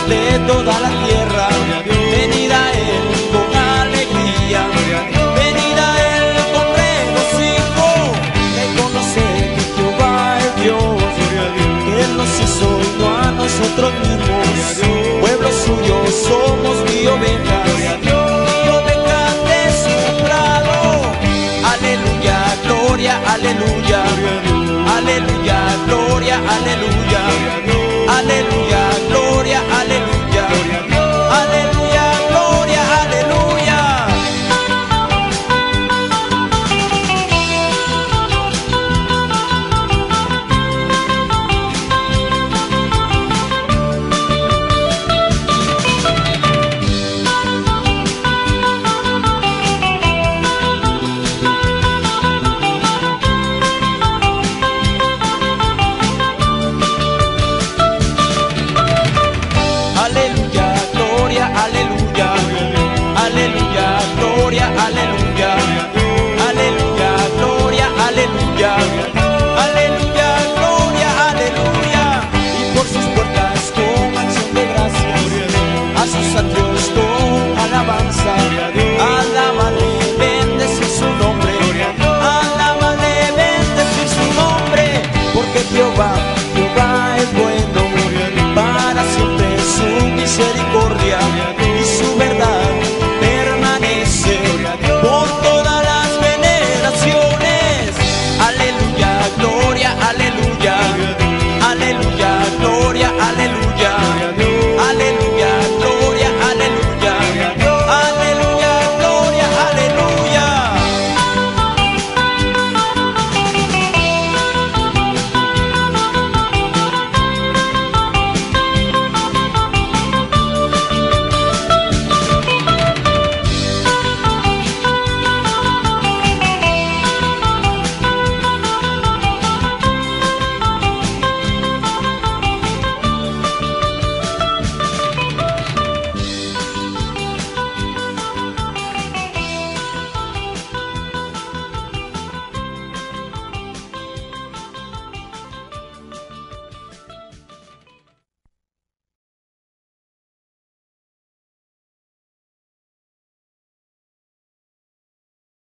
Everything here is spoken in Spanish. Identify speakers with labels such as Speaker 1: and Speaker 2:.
Speaker 1: de toda la tierra. Venid a Él con alegría, venid a Él con regocijo. Reconoced que Jehová es Dios, que Él nos hizo y no a nosotros mismos. Pueblo suyo somos y ovejas de su prado. Aleluya, gloria, aleluya, aleluya, gloria, aleluya.